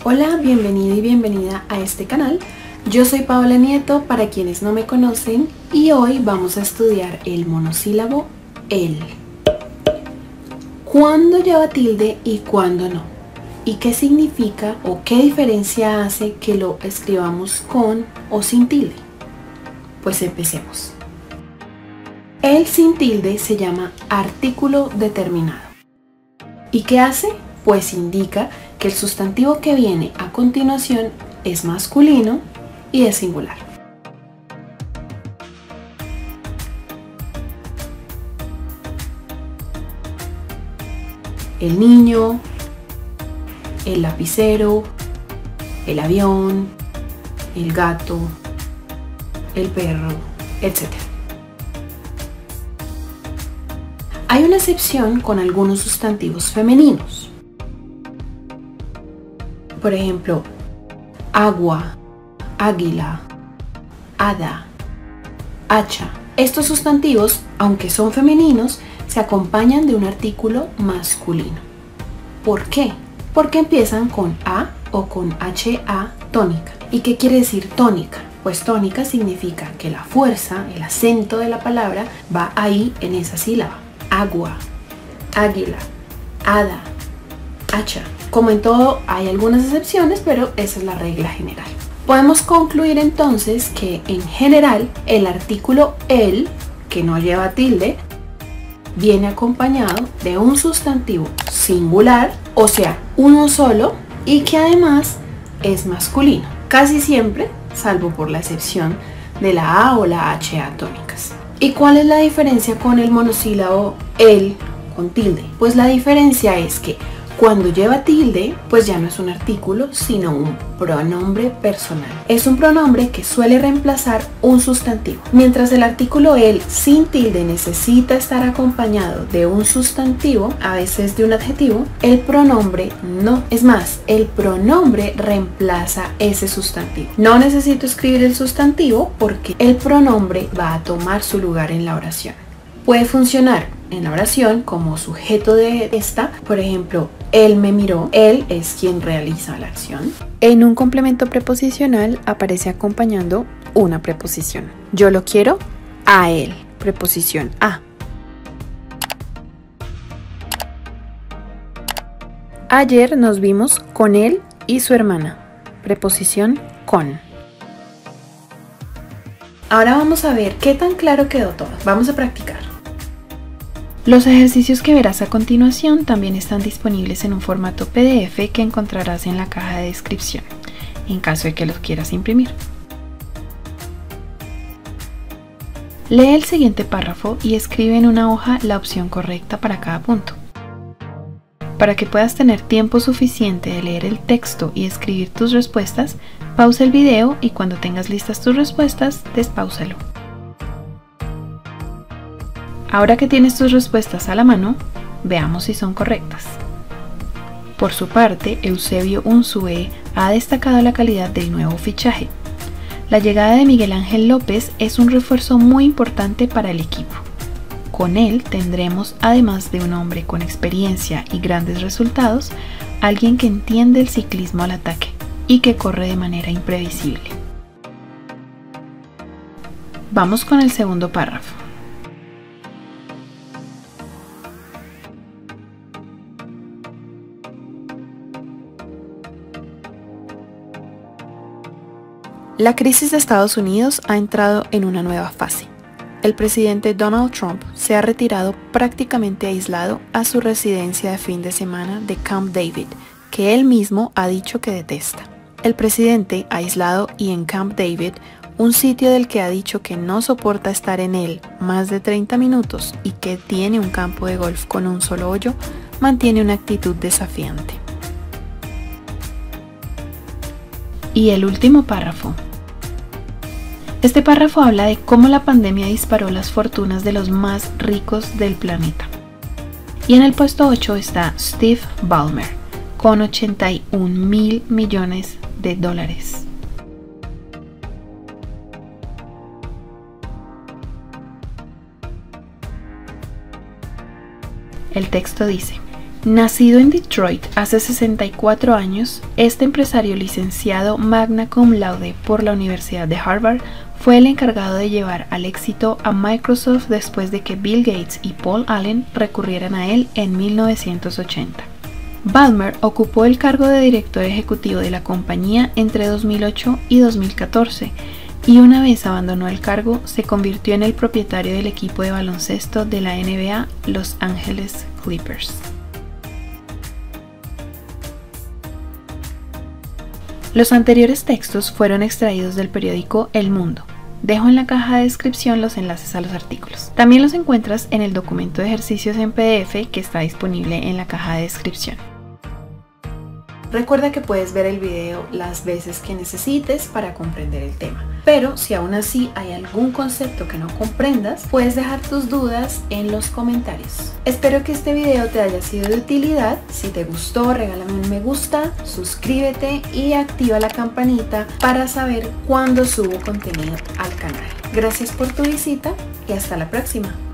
Hola, bienvenido y bienvenida a este canal. Yo soy Paola Nieto, para quienes no me conocen, y hoy vamos a estudiar el monosílabo el. ¿Cuándo lleva tilde y cuándo no? ¿Y qué significa o qué diferencia hace que lo escribamos con o sin tilde? Pues empecemos. El sin tilde se llama artículo determinado. ¿Y qué hace? Pues indica que el sustantivo que viene a continuación es masculino y es singular. El niño, el lapicero, el avión, el gato, el perro, etc. Hay una excepción con algunos sustantivos femeninos. Por ejemplo, agua, águila, hada, hacha. Estos sustantivos, aunque son femeninos, se acompañan de un artículo masculino. ¿Por qué? Porque empiezan con A o con HA tónica. ¿Y qué quiere decir tónica? Pues tónica significa que la fuerza, el acento de la palabra va ahí en esa sílaba. Agua, águila, hada, hacha. Como en todo, hay algunas excepciones, pero esa es la regla general. Podemos concluir entonces que en general el artículo el, que no lleva tilde, viene acompañado de un sustantivo singular, o sea, uno solo, y que además es masculino. Casi siempre, salvo por la excepción de la A o la HA tónicas. ¿Y cuál es la diferencia con el monosílabo el con tilde? Pues la diferencia es que cuando lleva tilde, pues ya no es un artículo, sino un pronombre personal. Es un pronombre que suele reemplazar un sustantivo. Mientras el artículo el sin tilde necesita estar acompañado de un sustantivo, a veces de un adjetivo, el pronombre no. Es más, el pronombre reemplaza ese sustantivo. No necesito escribir el sustantivo porque el pronombre va a tomar su lugar en la oración. Puede funcionar en la oración como sujeto de esta, por ejemplo, él me miró, él es quien realiza la acción. En un complemento preposicional aparece acompañando una preposición. Yo lo quiero a él, preposición a. Ayer nos vimos con él y su hermana, preposición con. Ahora vamos a ver qué tan claro quedó todo. Vamos a practicar. Los ejercicios que verás a continuación también están disponibles en un formato PDF que encontrarás en la caja de descripción, en caso de que los quieras imprimir. Lee el siguiente párrafo y escribe en una hoja la opción correcta para cada punto. Para que puedas tener tiempo suficiente de leer el texto y escribir tus respuestas, pausa el video y cuando tengas listas tus respuestas, despáusalo. Ahora que tienes tus respuestas a la mano, veamos si son correctas. Por su parte, Eusebio Unzué ha destacado la calidad del nuevo fichaje. La llegada de Miguel Ángel López es un refuerzo muy importante para el equipo. Con él tendremos, además de un hombre con experiencia y grandes resultados, alguien que entiende el ciclismo al ataque y que corre de manera imprevisible. Vamos con el segundo párrafo. La crisis de Estados Unidos ha entrado en una nueva fase. El presidente Donald Trump se ha retirado prácticamente aislado a su residencia de fin de semana de Camp David, que él mismo ha dicho que detesta. El presidente, aislado y en Camp David, un sitio del que ha dicho que no soporta estar en él más de 30 minutos y que tiene un campo de golf con un solo hoyo, mantiene una actitud desafiante. Y el último párrafo. Este párrafo habla de cómo la pandemia disparó las fortunas de los más ricos del planeta. Y en el puesto 8 está Steve Ballmer, con 81.000 millones de dólares. El texto dice: Nacido en Detroit hace 64 años, este empresario licenciado magna cum laude por la Universidad de Harvard fue el encargado de llevar al éxito a Microsoft después de que Bill Gates y Paul Allen recurrieran a él en 1980. Ballmer ocupó el cargo de director ejecutivo de la compañía entre 2008 y 2014 y una vez abandonó el cargo se convirtió en el propietario del equipo de baloncesto de la NBA Los Angeles Clippers. Los anteriores textos fueron extraídos del periódico El Mundo. Dejo en la caja de descripción los enlaces a los artículos. También los encuentras en el documento de ejercicios en PDF que está disponible en la caja de descripción. Recuerda que puedes ver el video las veces que necesites para comprender el tema. Pero si aún así hay algún concepto que no comprendas, puedes dejar tus dudas en los comentarios. Espero que este video te haya sido de utilidad. Si te gustó, regálame un me gusta, suscríbete y activa la campanita para saber cuándo subo contenido al canal. Gracias por tu visita y hasta la próxima.